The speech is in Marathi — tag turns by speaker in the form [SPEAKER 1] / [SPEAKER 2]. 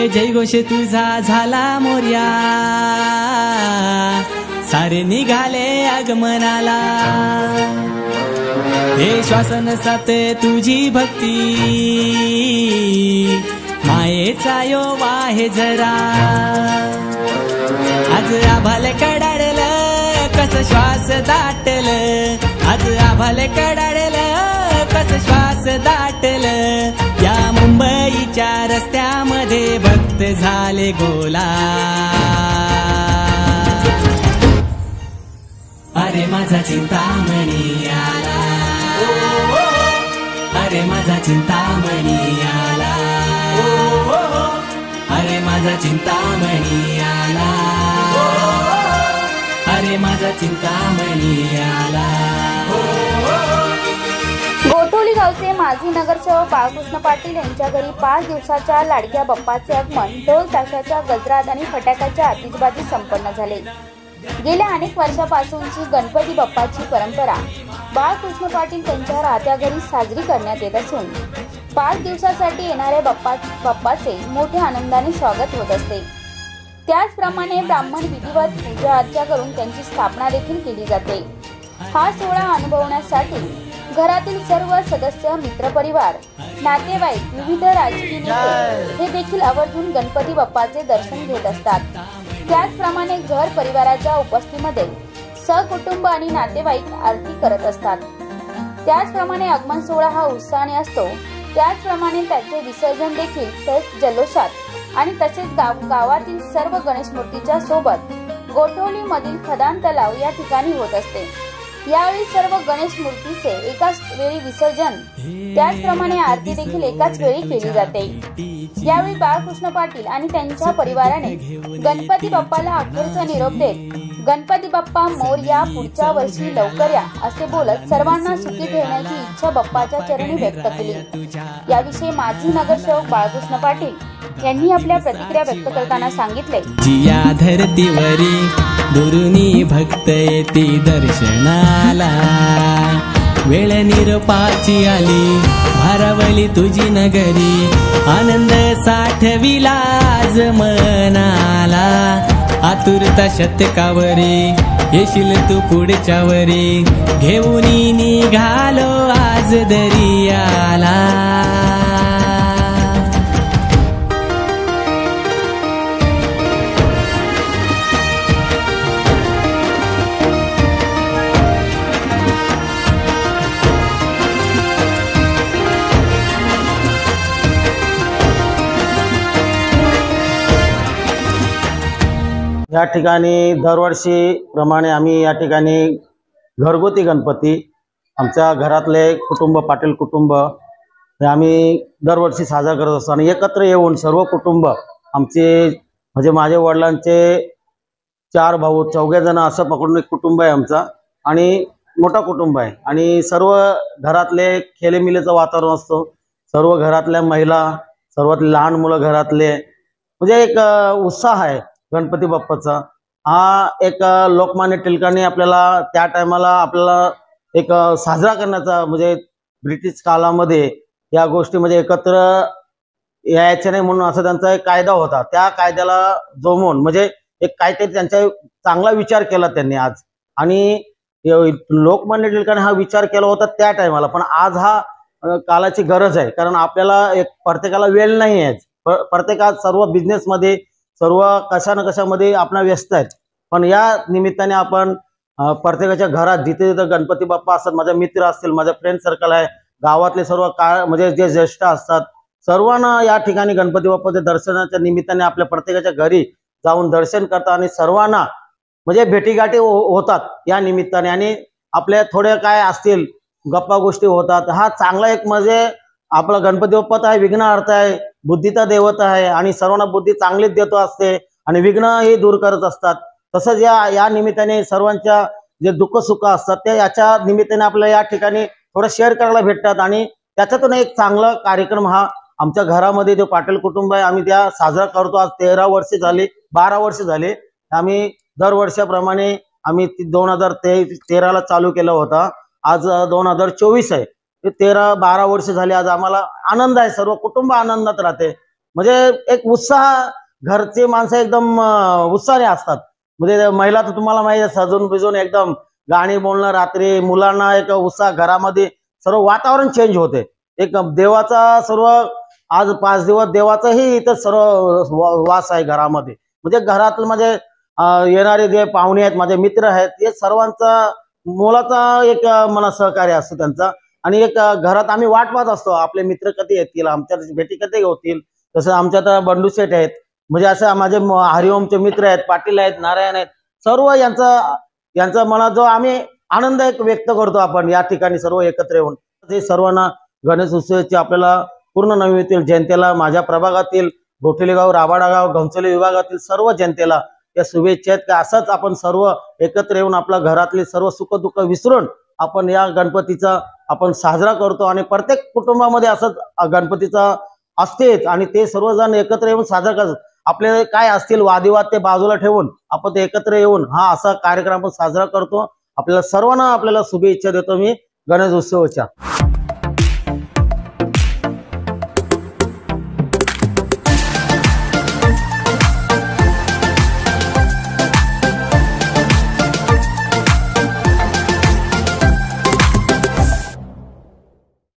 [SPEAKER 1] जयघोष तुझा झाला मोर्या, सारे निघाले आगमनाला। हे श्वासन सात तुझी भक्ती, मायेचा यो वाहे जरा। आज आभाल कडाडलं कस श्वास दाटलं, आज आभाल कडाडलं कस श्वास दाटलं। या मुंबईच्या रस्त्यामध्ये भक्त झाले गोला। अरे माझा चिंतामणी आला, अरे माझा चिंतामणी आला, अरे माझा चिंतामणी आला, अरे माझा चिंतामणी आला।
[SPEAKER 2] गोठोली गावचे माजी नगरसेवक बाळकृष्ण पाटील यांच्या घरी 5 दिवसाच्या लाडक्या बाप्पाचे आगमन ढोल ताशाच्या गजरात आणि फटाक्याच्या आतिषबाजी संपन्न झाले। गेल्या अनेक वर्षापासूनची गणपती बाप्पाची परंपरा बाळकृष्ण पाटील त्यांच्या राहत्या घरी साजरी करण्यात येत असून 5 दिवसासाठी येणाऱ्या बाप्पाचे मोठ्या आनंदाने स्वागत होत असते। त्याचप्रमाणे ब्राह्मण विधिवत पूजा अर्चा करून त्यांची स्थापना देखील केली जाते। हा सोहळा अनुभवण्यासाठी घरातील सर्व सदस्य, मित्रपरिवार, नातेवाईक, विविध राजकीय नेते हे देखील आवर्जून गणपती बाप्पाचे दर्शन घेत असतात। त्याचप्रमाणे घर परिवाराच्या उपस्थितीमध्ये सहकुटुंब आणि नातेवाईक आरती करत असतात। त्याचप्रमाणे आगमन सोहळा हा उत्साहाने असतो। त्याचप्रमाणे त्याचे विसर्जन देखील जल्लोषात आणि तसेच गावातील सर्व गणेश मूर्तीच्या सोबत गोठवली मधील खदान तलाव या ठिकाणी होत असते। यावेळी सर्व गणेश मूर्तीचे एकाच वेळी विसर्जन, त्याचप्रमाणे आरती देखील एकाच वेळी केली जाते। यावेळी बाळकृष्ण पाटील आणि त्यांच्या परिवाराने गणपती बाप्पाला अखेरचा निरोप देत गणपती बाप्पा मोरया, पुढच्या वर्षी लवकर या असे बोलत सर्वांना सुखी ठेवण्याची इच्छा बाप्पाच्या चरणी व्यक्त केली। याविषयी माजी नगरसेवक बाळकृष्ण पाटील यांनी आपल्या प्रतिक्रिया व्यक्त करताना सांगितले,
[SPEAKER 1] जिया धरतीवरी दुरुनी भक्त येती दर्शनाला, वेळ निरोपाची आली भारावली तुझी नगरी, आनंद साठविला आज मनाला, आतुरता शतकावरी येशील तू पुढच्या वरी, घेऊन निघालो आज दरियाला।
[SPEAKER 3] या ठिकाणी दरवर्षी प्रमाणे आम्ही या ठिकाणी घरगुती गणपती आमच्या घरातले कुटुंब, पाटील कुटुंब हे आम्ही दरवर्षी साजरा करत असतो। आणि एकत्र येऊन सर्व कुटुंब आमचे, म्हणजे माझ्या वडिलांचे 4 भाऊ 4 जण असं पकडून एक कुटुंब आहे आमचा, आणि मोठा कुटुंब आहे। आणि सर्व घरातले खेळेमिलेचं वातावरण असतो। सर्व घरातल्या महिला, सर्वात लहान मुलं घरातले, म्हणजे एक उत्साह आहे गणपती बाप्पाचा। हा एक लोकमान्य टिळकांनी आपल्याला त्या टायमाला आपल्याला एक साजरा करण्याचा, म्हणजे ब्रिटिश काळामध्ये या गोष्टी म्हणजे एकत्र यायचे नाही म्हणून असा त्यांचा एक कायदा होता। त्या कायद्याला जोमून म्हणजे एक काहीतरी त्यांचा चांगला विचार केला त्यांनी आज, आणि लोकमान्य टिळकांनी हा विचार केला होता त्या टायमाला। पण आज हा काळाची गरज आहे, कारण आपल्याला एक प्रत्येकाला वेळ नाही आहे। प्रत्येकात सर्व बिझनेसमध्ये, सर्व कशा ना कशामध्ये आपण व्यस्त आहेत। पण या निमित्ताने आपण प्रत्येकाच्या घरात जिथे जिथे गणपती बाप्पा असतात, माझे मित्र असतील, माझे फ्रेंड सर्कल आहे, गावातले सर्व म्हणजे जे ज्येष्ठ असतात, सर्वांना या ठिकाणी गणपती बाप्पाच्या दर्शनाच्या निमित्ताने आपल्या प्रत्येकाच्या घरी जाऊन दर्शन करतात आणि सर्वांना म्हणजे भेटीगाठी होतात या निमित्ताने। आणि आपल्या थोड्या काय असतील गप्पा गोष्टी होतात। हा चांगला एक म्हणजे आपला गणपती बाप्पा आहे विघ्नहर्ता आहे, बुद्धीचा देवता आहे, आणि सर्वांना बुद्धी चांगलीच देतो असते आणि विघ्न हे दूर करत असतात। तसंच या निमित्ताने सर्वांच्या जे दुःख सुख असतात ते याच्या निमित्ताने आपल्याला या ठिकाणी थोडं शेअर करायला भेटतात, आणि त्याच्यातून एक चांगला कार्यक्रम हा आमच्या घरामध्ये जो पाटील कुटुंब आहे आम्ही त्या साजरा करतो। आज 13 वर्ष झाले, 12 वर्ष झाले। आम्ही दरवर्षाप्रमाणे आम्ही 2013ला चालू केला होता। आज 2024 आहे, 13-12 वर्ष झाले। आज आम्हाला आनंद आहे, सर्व कुटुंब आनंदात राहते। म्हणजे एक उत्साह, घरचे माणसं एकदम उत्साहाने असतात. म्हणजे महिला तर तुम्हाला माहिती आहे, सजून बिजून एकदम गाणी बोलणं, रात्री मुलांना एक उत्साह, घरामध्ये सर्व वातावरण चेंज होते. एक देवाचा सर्व आज 5 दिवस देवाचाही इथं सर्व वास आहे घरामध्ये. म्हणजे घरात म्हणजे येणारे जे पाहुणे आहेत, माझे मित्र आहेत, हे सर्वांचा मोलाचा एक मला सहकार्य असतो त्यांचा. आणि एक घरात आम्ही वाट पाहत असतो, आपले मित्र कधी येतील, आमच्या भेटी कधी होतील. तसं आमच्या आता बंडू शेठ आहेत, म्हणजे असं माझे हरिओमचे मित्र आहेत, पाटील आहेत, नारायण आहेत, सर्व यांचा मला जो आम्ही आनंद एक व्यक्त करतो आपण या ठिकाणी सर्व एकत्र येऊन. ते सर्वांना गणेश उत्सवाची आपल्याला पूर्ण नवमीतील जनतेला, माझ्या प्रभागातील गोठलेगाव, राबाडागाव, घनसोली विभागातील सर्व जनतेला या शुभेच्छा आहेत की असंच आपण सर्व एकत्र येऊन आपल्या घरातले सर्व सुखदुःख विसरून आपण या गणपतीचा आपण साजरा करतो. आणि प्रत्येक कुटुंबामध्ये असंच गणपतीचा असतेच आणि ते सर्वजण एकत्र येऊन साजरा करतात. आपले काय असतील वादिवाद ते बाजूला ठेवून आपण ते एकत्र येऊन हा असा कार्यक्रम आपण साजरा करतो. आपल्याला सर्वांना आपल्याला शुभेच्छा देतो मी गणेश उत्सवाच्या.